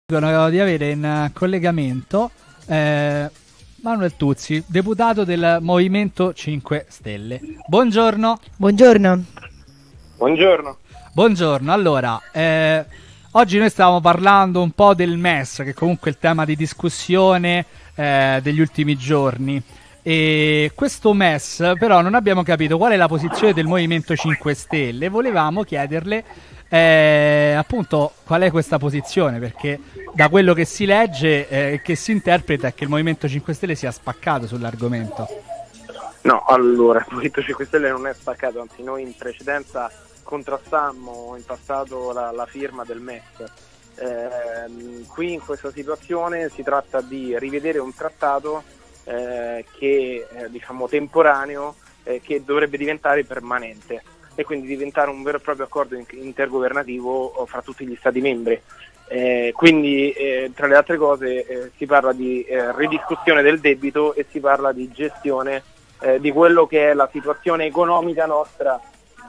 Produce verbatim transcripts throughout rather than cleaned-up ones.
Di avere in collegamento eh, Manuel Tuzzi, deputato del Movimento cinque Stelle. Buongiorno. Buongiorno. Buongiorno. Buongiorno. Allora, eh, oggi noi stavamo parlando un po' del M E S, che comunque è il tema di discussione eh, degli ultimi giorni. E questo M E S, però, non abbiamo capito qual è la posizione del Movimento cinque Stelle. Volevamo chiederle Eh, appunto qual è questa posizione, perché da quello che si legge e eh, che si interpreta è che il Movimento cinque Stelle sia spaccato sull'argomento. No, allora, il Movimento cinque Stelle non è spaccato, anzi noi in precedenza contrastammo in passato la, la firma del M E S. Eh, qui in questa situazione si tratta di rivedere un trattato eh, che è diciamo temporaneo, eh, che dovrebbe diventare permanente e quindi diventare un vero e proprio accordo intergovernativo fra tutti gli Stati membri. Eh, quindi eh, tra le altre cose eh, si parla di eh, ridiscussione del debito e si parla di gestione eh, di quello che è la situazione economica nostra,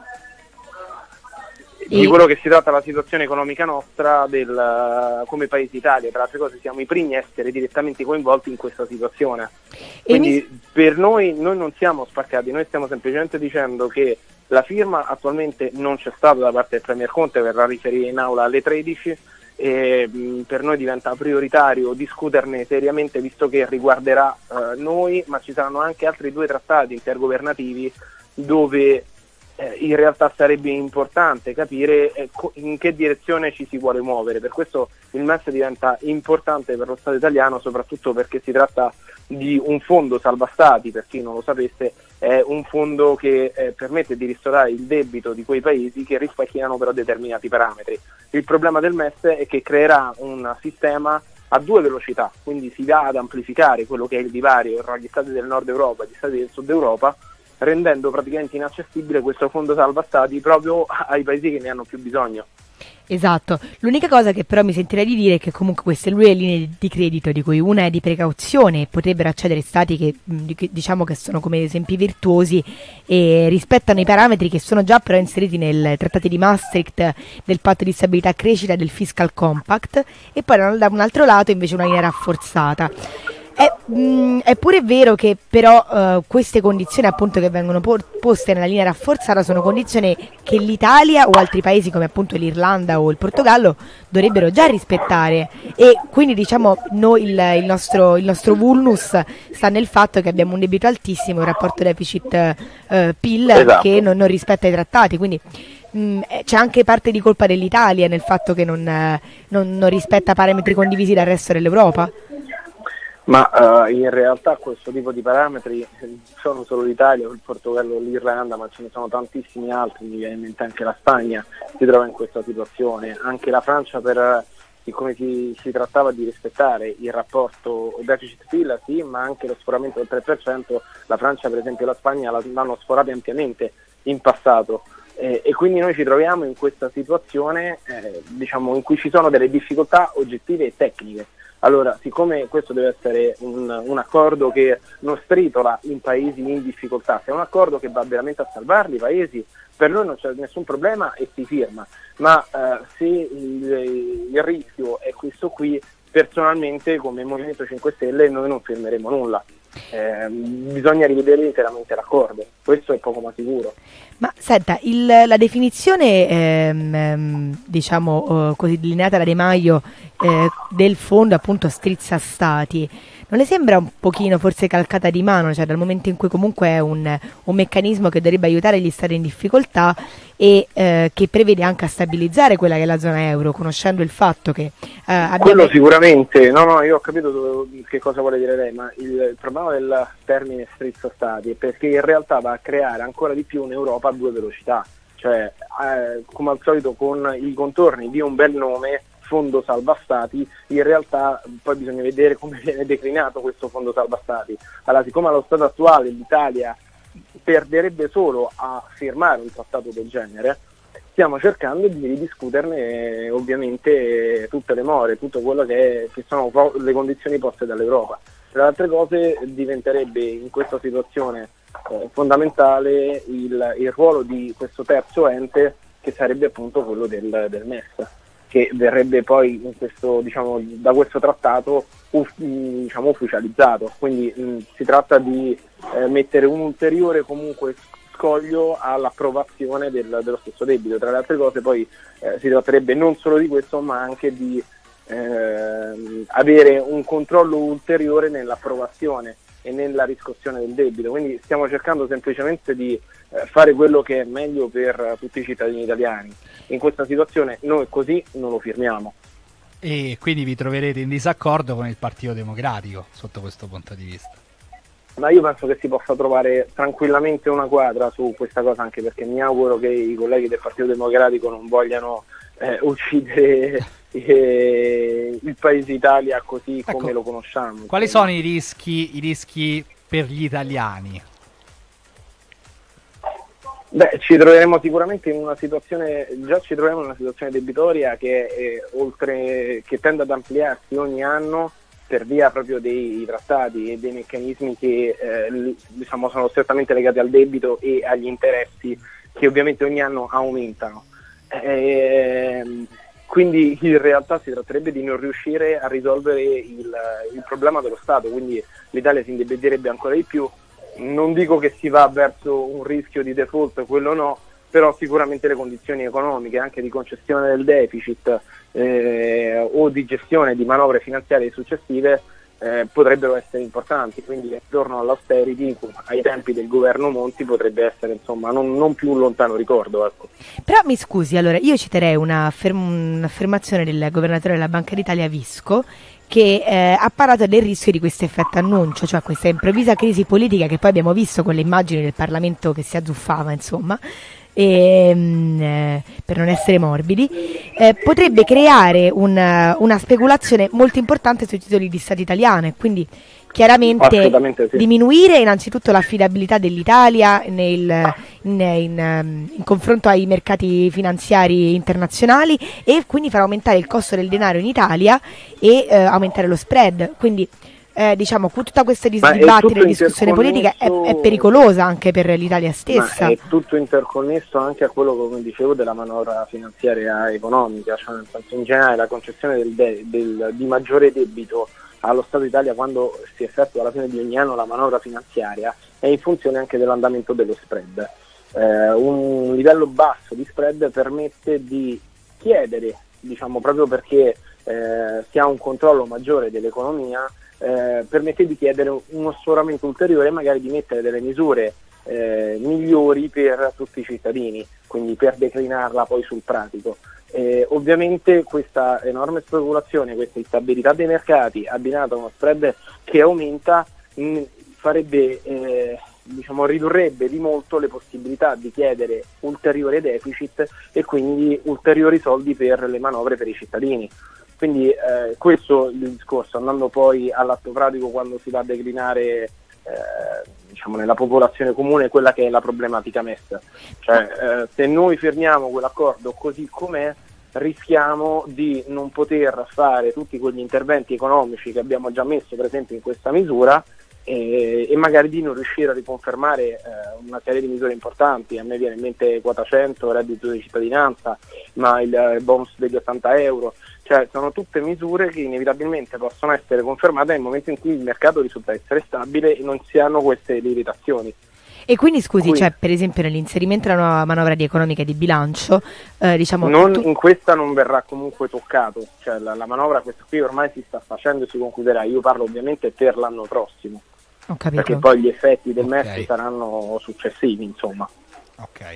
di quello che si tratta la situazione economica nostra del, come Paese Italia. Tra le altre cose siamo i primi a essere direttamente coinvolti in questa situazione. Quindi mi... per noi, noi non siamo spaccati, noi stiamo semplicemente dicendo che la firma attualmente non c'è stata da parte del Premier Conte, verrà riferita in aula alle tredici e mh, per noi diventa prioritario discuterne seriamente, visto che riguarderà eh, noi, ma ci saranno anche altri due trattati intergovernativi dove eh, in realtà sarebbe importante capire eh, co- in che direzione ci si vuole muovere. Per questo il M E S diventa importante per lo Stato italiano, soprattutto perché si tratta di un fondo salva stati, per chi non lo sapesse, è un fondo che eh, permette di ristorare il debito di quei paesi che rispecchiano però determinati parametri. Il problema del M E S è che creerà un sistema a due velocità, quindi si va ad amplificare quello che è il divario tra gli stati del nord Europa e gli stati del sud Europa, rendendo praticamente inaccessibile questo fondo salva stati proprio ai paesi che ne hanno più bisogno. Esatto, l'unica cosa che però mi sentirei di dire è che comunque queste due linee di credito, di cui una è di precauzione, potrebbero accedere stati che diciamo che sono come esempi virtuosi e rispettano i parametri che sono già però inseriti nel trattato di Maastricht, del patto di stabilità e crescita, del fiscal compact, e poi da un altro lato invece una linea rafforzata. È, mh, è pure vero che però uh, queste condizioni appunto che vengono por- poste nella linea rafforzata sono condizioni che l'Italia o altri paesi come appunto l'Irlanda o il Portogallo dovrebbero già rispettare, e quindi diciamo noi il, il, nostro, il nostro vulnus sta nel fatto che abbiamo un debito altissimo, un rapporto deficit uh, P I L esatto. che non, non rispetta i trattati, quindi mh, c'è anche parte di colpa dell'Italia nel fatto che non, non, non rispetta parametri condivisi dal resto dell'Europa. Ma uh, in realtà questo tipo di parametri sono solo l'Italia, il Portogallo, l'Irlanda, ma ce ne sono tantissimi altri, mi viene in mente anche la Spagna si trova in questa situazione, anche la Francia, per siccome si, si trattava di rispettare il rapporto deficit-P I L, sì, ma anche lo sforamento del tre per cento, la Francia per esempio e la Spagna l'hanno sforato ampiamente in passato. Eh, e quindi noi ci troviamo in questa situazione eh, diciamo in cui ci sono delle difficoltà oggettive e tecniche. Allora, siccome questo deve essere un, un accordo che non stritola in paesi in difficoltà, se è un accordo che va veramente a salvarli i paesi, per noi non c'è nessun problema e si firma, ma eh, se il, il rischio è questo qui, personalmente come Movimento cinque Stelle noi non firmeremo nulla. Eh, bisogna rivedere interamente l'accordo, questo è poco ma sicuro. Ma senta, il, la definizione ehm, diciamo eh, così delineata da De Maio eh, del fondo appunto strizza stati, non le sembra un pochino forse calcata di mano, cioè dal momento in cui comunque è un, un meccanismo che dovrebbe aiutare gli stati in difficoltà e eh, che prevede anche a stabilizzare quella che è la zona euro, conoscendo il fatto che eh, abbiamo... Quello sicuramente, no no, io ho capito dove, che cosa vuole dire lei, ma il, il problema del termine strizza stati è perché in realtà va a creare ancora di più un'Europa a due velocità, cioè eh, come al solito con i contorni di un bel nome, fondo salva stati, in realtà poi bisogna vedere come viene declinato questo fondo salva stati. Allora, siccome allo stato attuale l'Italia perderebbe solo a firmare un trattato del genere, stiamo cercando di ridiscuterne ovviamente tutte le more, tutto quello che, è, che sono le condizioni poste dall'Europa. Tra le altre cose diventerebbe in questa situazione eh, fondamentale il, il ruolo di questo terzo ente, che sarebbe appunto quello del, del M E S. che verrebbe poi in questo, diciamo, da questo trattato uff, diciamo, ufficializzato. Quindi mh, si tratta di eh, mettere un ulteriore comunque scoglio all'approvazione del, dello stesso debito. Tra le altre cose poi eh, si tratterebbe non solo di questo, ma anche di eh, avere un controllo ulteriore nell'approvazione e nella riscossione del debito. Quindi stiamo cercando semplicemente di eh, fare quello che è meglio per tutti i cittadini italiani. In questa situazione noi così non lo firmiamo. E quindi vi troverete in disaccordo con il Partito Democratico sotto questo punto di vista? Ma io penso che si possa trovare tranquillamente una quadra su questa cosa, anche perché mi auguro che i colleghi del Partito Democratico non vogliano eh, uccidere eh, il Paese Italia così ecco, come lo conosciamo. Quali sono i rischi, i rischi per gli italiani? Beh, ci troveremo sicuramente in una situazione, già ci troviamo in una situazione debitoria che è, oltre, che tende ad ampliarsi ogni anno per via proprio dei trattati e dei meccanismi che eh, diciamo sono strettamente legati al debito e agli interessi, che ovviamente ogni anno aumentano. E, quindi in realtà si tratterebbe di non riuscire a risolvere il, il problema dello Stato, quindi l'Italia si indebiterebbe ancora di più. Non dico che si va verso un rischio di default, quello no, però sicuramente le condizioni economiche, anche di concessione del deficit eh, o di gestione di manovre finanziarie successive eh, potrebbero essere importanti. Quindi attorno all'austerity, ai tempi del governo Monti, potrebbe essere insomma non, non più un lontano ricordo. Ecco. Però mi scusi, allora io citerei una afferm- un'affermazione del governatore della Banca d'Italia Visco, che eh, ha parlato del rischio di questo effetto annuncio, cioè questa improvvisa crisi politica che poi abbiamo visto con le immagini del Parlamento che si azzuffava, insomma, e, mh, eh, per non essere morbidi, eh, potrebbe creare una, una speculazione molto importante sui titoli di Stato italiano e quindi chiaramente sì. diminuire innanzitutto l'affidabilità dell'Italia nel, in, in, in confronto ai mercati finanziari internazionali e quindi far aumentare il costo del denaro in Italia e eh, aumentare lo spread. Quindi eh, diciamo tutta questa dis- dibattito e discussione politica è, è pericolosa anche per l'Italia stessa. Ma è tutto interconnesso anche a quello, come dicevo, della manovra finanziaria economica, cioè nel senso, in generale la concessione del de- del, di maggiore debito allo Stato Italia quando si effettua alla fine di ogni anno la manovra finanziaria è in funzione anche dell'andamento dello spread. Eh, un livello basso di spread permette di chiedere, diciamo proprio perché eh, si ha un controllo maggiore dell'economia, eh, permette di chiedere uno sforamento ulteriore e magari di mettere delle misure eh, migliori per tutti i cittadini, quindi per declinarla poi sul pratico. Eh, ovviamente questa enorme speculazione, questa instabilità dei mercati abbinata a uno spread che aumenta mh, farebbe, eh, diciamo, ridurrebbe di molto le possibilità di chiedere ulteriore deficit e quindi ulteriori soldi per le manovre per i cittadini. Quindi eh, questo è il discorso, andando poi all'atto pratico quando si va a declinare eh, diciamo nella popolazione comune quella che è la problematica messa. Cioè eh, se noi firmiamo quell'accordo così com'è, rischiamo di non poter fare tutti quegli interventi economici che abbiamo già messo per esempio in questa misura e, e magari di non riuscire a riconfermare eh, una serie di misure importanti. A me viene in mente quota cento, reddito di cittadinanza, ma il, il bonus degli ottanta euro, cioè sono tutte misure che inevitabilmente possono essere confermate nel momento in cui il mercato risulta essere stabile e non si hanno queste lievitazioni. E quindi scusi, quindi, cioè per esempio nell'inserimento della nuova manovra di economica e di bilancio, eh, diciamo non, tu... in questa non verrà comunque toccato, cioè la, la manovra questa qui ormai si sta facendo e si concluderà. Io parlo ovviamente per l'anno prossimo, ho capito, perché poi gli effetti del okay. M E S saranno successivi, insomma. Ok.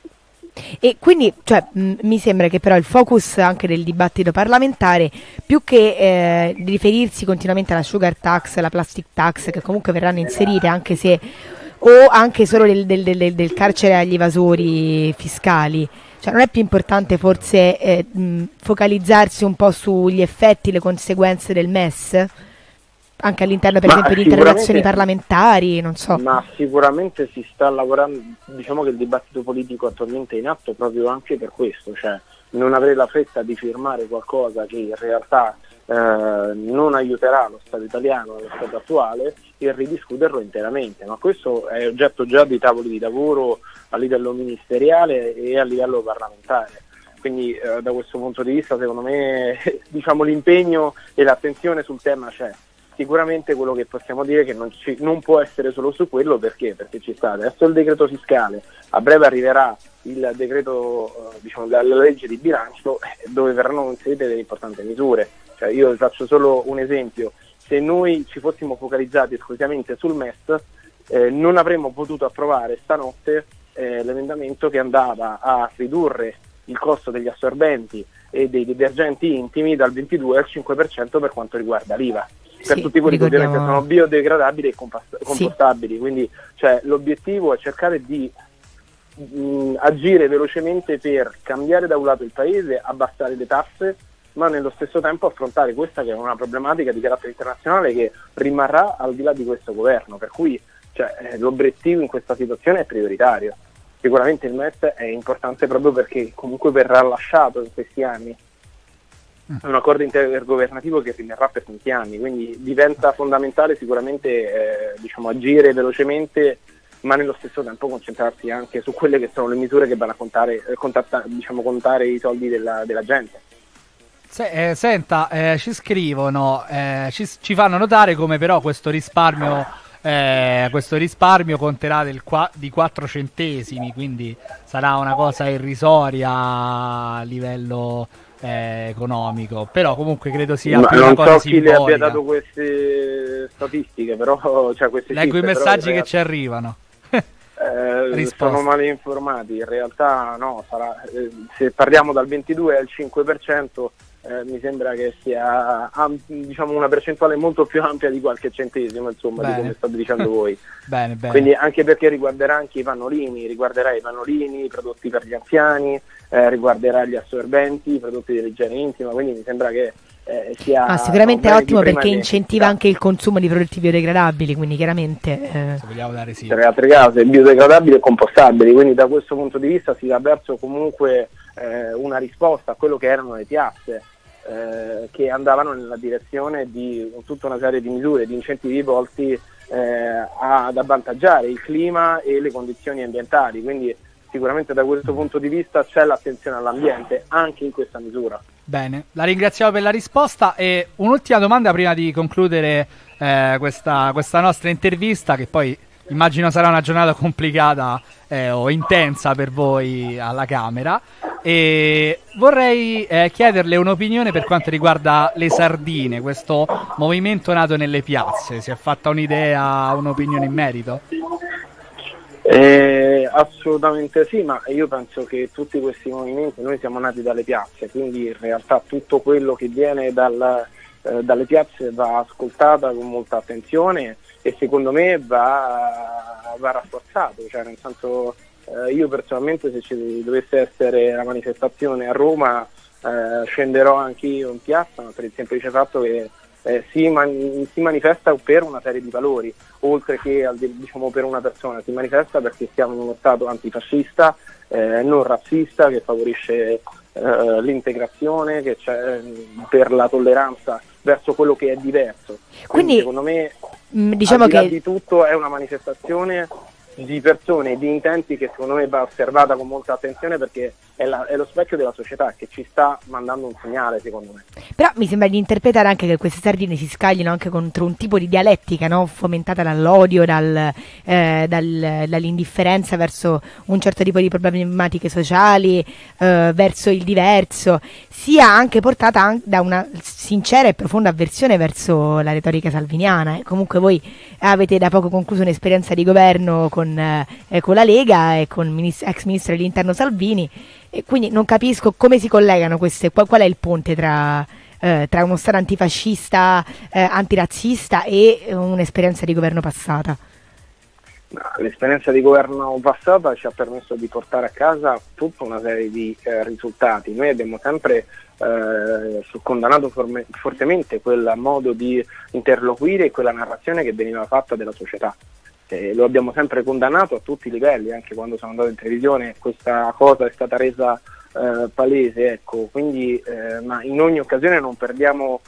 E quindi cioè, mh, mi sembra che però il focus anche del dibattito parlamentare, più che eh, di riferirsi continuamente alla sugar tax, alla plastic tax, che comunque verranno inserite anche se o anche solo del, del, del, del carcere agli evasori fiscali, cioè non è più importante forse eh, mh, focalizzarsi un po' sugli effetti, le conseguenze del M E S? Anche all'interno per ma esempio di interrogazioni parlamentari, non so. Ma sicuramente si sta lavorando, diciamo che il dibattito politico attualmente è in atto proprio anche per questo, cioè non avrei la fretta di firmare qualcosa che in realtà eh, non aiuterà lo Stato italiano, lo Stato attuale, e ridiscuterlo interamente, ma questo è oggetto già di tavoli di lavoro a livello ministeriale e a livello parlamentare. quindi eh, da questo punto di vista secondo me diciamo l'impegno e l'attenzione sul tema c'è. Sicuramente quello che possiamo dire è che non, ci, non può essere solo su quello, perché? Perché ci sta adesso il decreto fiscale, a breve arriverà il decreto, eh, diciamo, la, la legge di bilancio, dove verranno inserite delle importanti misure. Cioè, io vi faccio solo un esempio: se noi ci fossimo focalizzati esclusivamente sul M E S, eh, non avremmo potuto approvare stanotte eh, l'emendamento che andava a ridurre il costo degli assorbenti e dei detergenti intimi dal ventidue al cinque per cento per quanto riguarda l'I V A. Per sì, tutti quelli che ricordiamo... ovviamente sono biodegradabili e compost- compostabili, sì. Quindi cioè, l'obiettivo è cercare di mh, agire velocemente per cambiare da un lato il paese, abbassare le tasse, ma nello stesso tempo affrontare questa che è una problematica di carattere internazionale che rimarrà al di là di questo governo, per cui cioè, eh, l'obiettivo in questa situazione è prioritario. Sicuramente il M E S è importante proprio perché comunque verrà lasciato in questi anni. È un accordo intergovernativo che rimarrà per tanti anni, quindi diventa fondamentale sicuramente eh, diciamo, agire velocemente, ma nello stesso tempo concentrarsi anche su quelle che sono le misure che vanno a contare, eh, contatta, diciamo, contare i soldi della, della gente. Se, eh, senta, eh, ci scrivono, eh, ci, ci fanno notare come però questo risparmio, eh, questo risparmio conterà del qua, di quattro centesimi, quindi sarà una cosa irrisoria a livello Eh, economico, però comunque credo sia più una cosa non so chi simbolica. le abbia dato queste statistiche, però cioè queste leggo cifre, i messaggi però, che ci arrivano. eh, sono male informati, in realtà no, sarà, eh, se parliamo dal ventidue al cinque per cento eh, mi sembra che sia am- diciamo una percentuale molto più ampia di qualche centesimo, insomma, bene. Di come state dicendo voi. Bene, bene. Quindi anche perché riguarderà anche i pannolini, riguarderà i pannolini, i prodotti per gli anziani, eh, riguarderà gli assorbenti, i prodotti dell'igiene intima, quindi mi sembra che eh, sia ah, sicuramente è ottimo perché di incentiva anche il consumo di prodotti biodegradabili, quindi chiaramente eh... se vogliamo dare sì. Per le altre case biodegradabili e compostabili, quindi da questo punto di vista si dà verso comunque eh, una risposta a quello che erano le piazze eh, che andavano nella direzione di tutta una serie di misure, di incentivi volti eh, ad avvantaggiare il clima e le condizioni ambientali, quindi sicuramente da questo punto di vista c'è l'attenzione all'ambiente anche in questa misura. Bene, la ringraziamo per la risposta e un'ultima domanda prima di concludere eh, questa, questa nostra intervista, che poi immagino sarà una giornata complicata eh, o intensa per voi alla Camera, e vorrei eh, chiederle un'opinione per quanto riguarda le sardine, questo movimento nato nelle piazze. Si è fatta un'idea, un'opinione in merito? Eh, assolutamente sì, ma io penso che tutti questi movimenti, noi siamo nati dalle piazze, quindi in realtà tutto quello che viene dal, eh, dalle piazze va ascoltata con molta attenzione e secondo me va, va rafforzato, cioè nel senso eh, io personalmente se ci dovesse essere una manifestazione a Roma eh, scenderò anche io in piazza, ma per il semplice fatto che Eh, si, man- si manifesta per una serie di valori, oltre che al, diciamo, per una persona, si manifesta perché siamo in uno stato antifascista, eh, non razzista, che favorisce eh, l'integrazione, che c'è per la tolleranza verso quello che è diverso. Quindi, Quindi secondo me, mh, diciamo al di là che di tutto è una manifestazione di persone, di intenti che secondo me va osservata con molta attenzione perché è, la, è lo specchio della società che ci sta mandando un segnale, secondo me. Però mi sembra di interpretare anche che queste sardine si scaglino anche contro un tipo di dialettica, no? Fomentata dall'odio, dal, eh, dal, dall'indifferenza verso un certo tipo di problematiche sociali, eh, verso il diverso, sia anche portata an- da una sincera e profonda avversione verso la retorica salviniana. Eh. Comunque voi avete da poco concluso un'esperienza di governo con, eh, con la Lega e con il ministro, ex ministro dell'interno Salvini, e quindi non capisco come si collegano queste, qual, qual è il ponte tra, eh, tra uno stato antifascista, eh, antirazzista e un'esperienza di governo passata. L'esperienza di governo passata ci ha permesso di portare a casa tutta una serie di eh, risultati. Noi abbiamo sempre eh, condannato forme, fortemente quel modo di interloquire e quella narrazione che veniva fatta della società. Eh, lo abbiamo sempre condannato a tutti i livelli, anche quando sono andato in televisione questa cosa è stata resa eh, palese, ecco. Quindi eh, ma in ogni occasione non perdiamo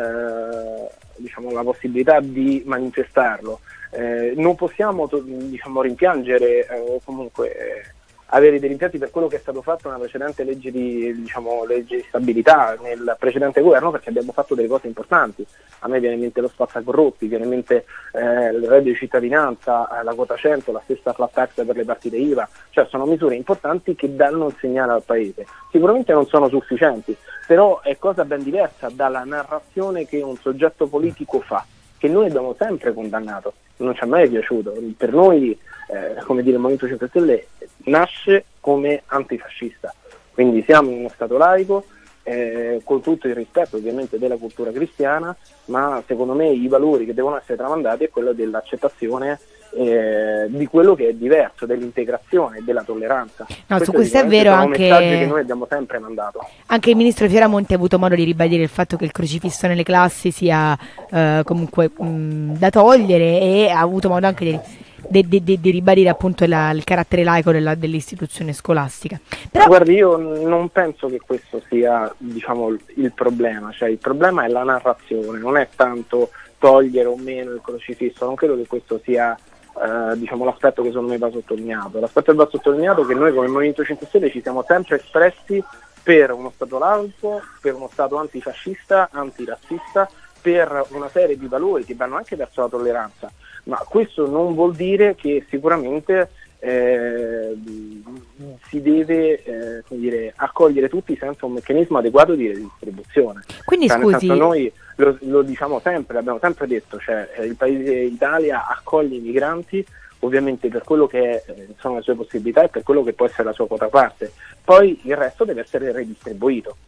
eh, diciamo, la possibilità di manifestarlo. Eh, non possiamo to- diciamo, rimpiangere eh, o comunque avere dei rimpianti per quello che è stato fatto nella precedente legge di, diciamo, legge di stabilità, nel precedente governo, perché abbiamo fatto delle cose importanti. A me viene in mente lo spazzacorrotti, viene in mente eh, il reddito di cittadinanza, eh, la quota cento, la stessa flat tax per le partite I V A, cioè sono misure importanti che danno un segnale al Paese. Sicuramente non sono sufficienti, però è cosa ben diversa dalla narrazione che un soggetto politico fa, che noi abbiamo sempre condannato, non ci è mai piaciuto. Per noi, eh, come dire, il Movimento cinque Stelle nasce come antifascista, quindi siamo in uno Stato laico, eh, con tutto il rispetto ovviamente della cultura cristiana, ma secondo me i valori che devono essere tramandati è quello dell'accettazione eh, di quello che è diverso, dell'integrazione e della tolleranza. No, questo su questo è vero, anche messaggio che noi abbiamo sempre mandato. Anche il ministro Fioramonti ha avuto modo di ribadire il fatto che il crocifisso nelle classi sia eh, comunque mh, da togliere, e ha avuto modo anche di di, di, di, di ribadire appunto la, il carattere laico della, dell'istituzione scolastica. Però... Guardi, io non penso che questo sia, diciamo, il problema, cioè il problema è la narrazione, non è tanto togliere o meno il crocifisso, non credo che questo sia eh, diciamo, l'aspetto che secondo me va sottolineato. L'aspetto che va sottolineato è che noi come Movimento cinque Stelle ci siamo sempre espressi per uno Stato laico, per uno Stato antifascista, antirazzista, per una serie di valori che vanno anche verso la tolleranza, ma questo non vuol dire che sicuramente eh, si deve eh, come dire, accogliere tutti senza un meccanismo adeguato di redistribuzione. Quindi cioè, scusi, nel senso, noi lo, lo diciamo sempre, l'abbiamo sempre detto, cioè eh, il paese Italia accoglie i migranti ovviamente per quello che eh, sono le sue possibilità e per quello che può essere la sua quota parte, poi il resto deve essere redistribuito.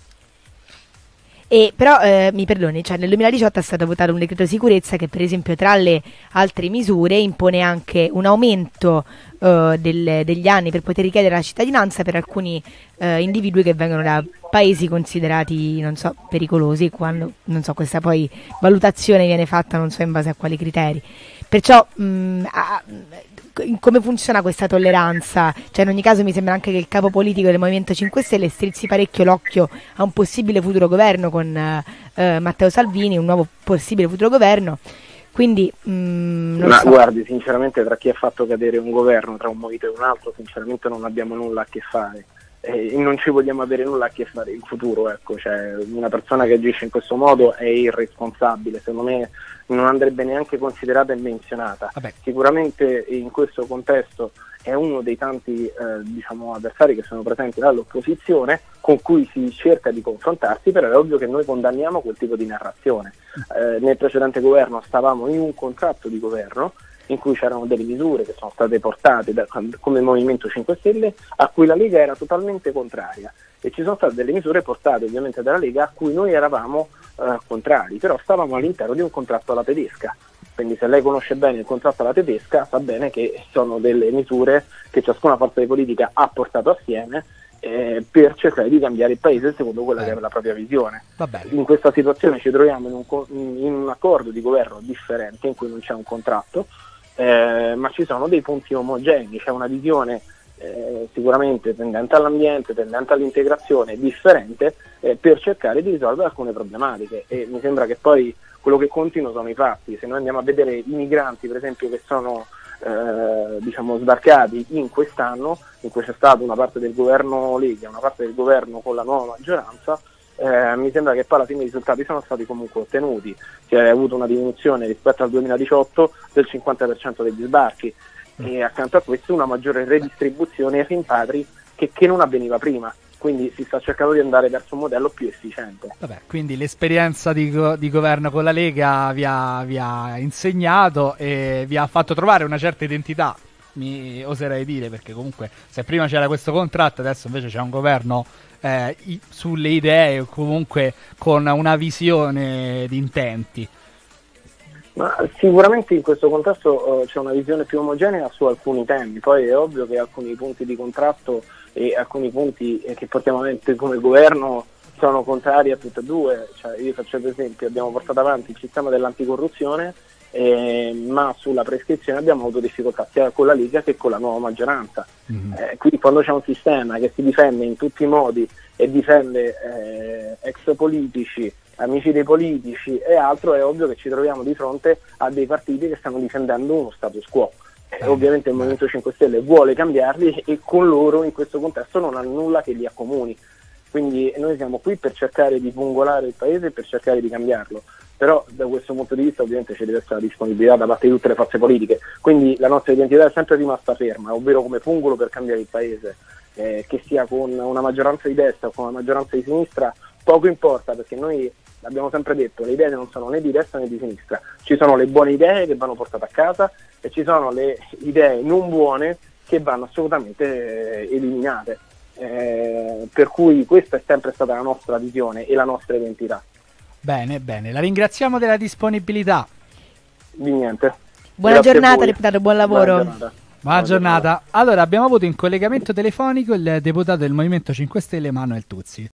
E però eh, mi perdoni, cioè nel duemiladiciotto è stato votato un decreto sicurezza che per esempio tra le altre misure impone anche un aumento eh, del, degli anni per poter richiedere la cittadinanza per alcuni eh, individui che vengono da paesi considerati, non so, pericolosi, quando, non so, questa poi valutazione viene fatta non so in base a quali criteri. Perciò mh, a, come funziona questa tolleranza? Cioè in ogni caso mi sembra anche che il capo politico del Movimento cinque Stelle strizzi parecchio l'occhio a un possibile futuro governo con eh, Matteo Salvini, un nuovo possibile futuro governo, quindi mh, non ma so. Guardi, sinceramente tra chi ha fatto cadere un governo, tra un movimento e un altro, sinceramente non abbiamo nulla a che fare. E non ci vogliamo avere nulla a che fare in futuro, ecco, cioè una persona che agisce in questo modo è irresponsabile, secondo me non andrebbe neanche considerata e menzionata. Vabbè. Sicuramente in questo contesto è uno dei tanti eh, diciamo avversari che sono presenti dall'opposizione con cui si cerca di confrontarsi, però è ovvio che noi condanniamo quel tipo di narrazione. Eh, nel precedente governo stavamo in un contratto di governo in cui c'erano delle misure che sono state portate da, come Movimento cinque Stelle a cui la Lega era totalmente contraria, e ci sono state delle misure portate ovviamente dalla Lega a cui noi eravamo eh, contrari, però stavamo all'interno di un contratto alla tedesca, quindi se lei conosce bene il contratto alla tedesca sa bene che sono delle misure che ciascuna forza di politica ha portato assieme eh, per cercare di cambiare il paese secondo quella eh. che è la propria visione. In questa situazione ci troviamo in un, in un accordo di governo differente in cui non c'è un contratto, Eh, ma ci sono dei punti omogenei, c'è una visione eh, sicuramente tendente all'ambiente, tendente all'integrazione, differente eh, per cercare di risolvere alcune problematiche, e mi sembra che poi quello che contino sono i fatti. Se noi andiamo a vedere i migranti per esempio che sono eh, diciamo sbarcati in quest'anno, in cui c'è stata una parte del governo Lega, una parte del governo con la nuova maggioranza, Eh, mi sembra che poi alla fine i risultati sono stati comunque ottenuti, si è avuto una diminuzione rispetto al duemiladiciotto del cinquanta per cento degli sbarchi e accanto a questo una maggiore redistribuzione ai rimpatri che, che non avveniva prima, quindi si sta cercando di andare verso un modello più efficiente. Vabbè, quindi l'esperienza di, go- di governo con la Lega vi ha, vi ha insegnato e vi ha fatto trovare una certa identità, mi oserei dire, perché comunque se prima c'era questo contratto adesso invece c'è un governo Eh, i, sulle idee o comunque con una visione di intenti. Ma sicuramente in questo contesto uh, c'è una visione più omogenea su alcuni temi, poi è ovvio che alcuni punti di contratto e alcuni punti eh, che portiamo avanti come governo sono contrari a tutte e due, cioè, io faccio ad esempio, abbiamo portato avanti il sistema dell'anticorruzione, Eh, ma sulla prescrizione abbiamo avuto difficoltà sia con la Lega che con la nuova maggioranza. Mm-hmm. Eh, quindi quando c'è un sistema che si difende in tutti i modi e difende eh, ex politici, amici dei politici e altro, è ovvio che ci troviamo di fronte a dei partiti che stanno difendendo uno status quo. Eh, ovviamente il Movimento cinque Stelle vuole cambiarli e con loro in questo contesto non ha nulla che li accomuni. Quindi noi siamo qui per cercare di pungolare il paese e per cercare di cambiarlo. Però da questo punto di vista ovviamente ci deve essere la disponibilità da parte di tutte le forze politiche. Quindi la nostra identità è sempre rimasta ferma, ovvero come pungolo per cambiare il paese. Eh, che sia con una maggioranza di destra o con una maggioranza di sinistra, poco importa, perché noi abbiamo sempre detto le idee non sono né di destra né di sinistra, ci sono le buone idee che vanno portate a casa e ci sono le idee non buone che vanno assolutamente eh, eliminate, eh, per cui questa è sempre stata la nostra visione e la nostra identità. Bene, bene, la ringraziamo della disponibilità. Di niente. Buona Grazie giornata deputato, buon lavoro. Buona Buona giornata. Buona giornata. Allora, abbiamo avuto in collegamento telefonico il deputato del Movimento cinque Stelle Emanuele Tuzzi.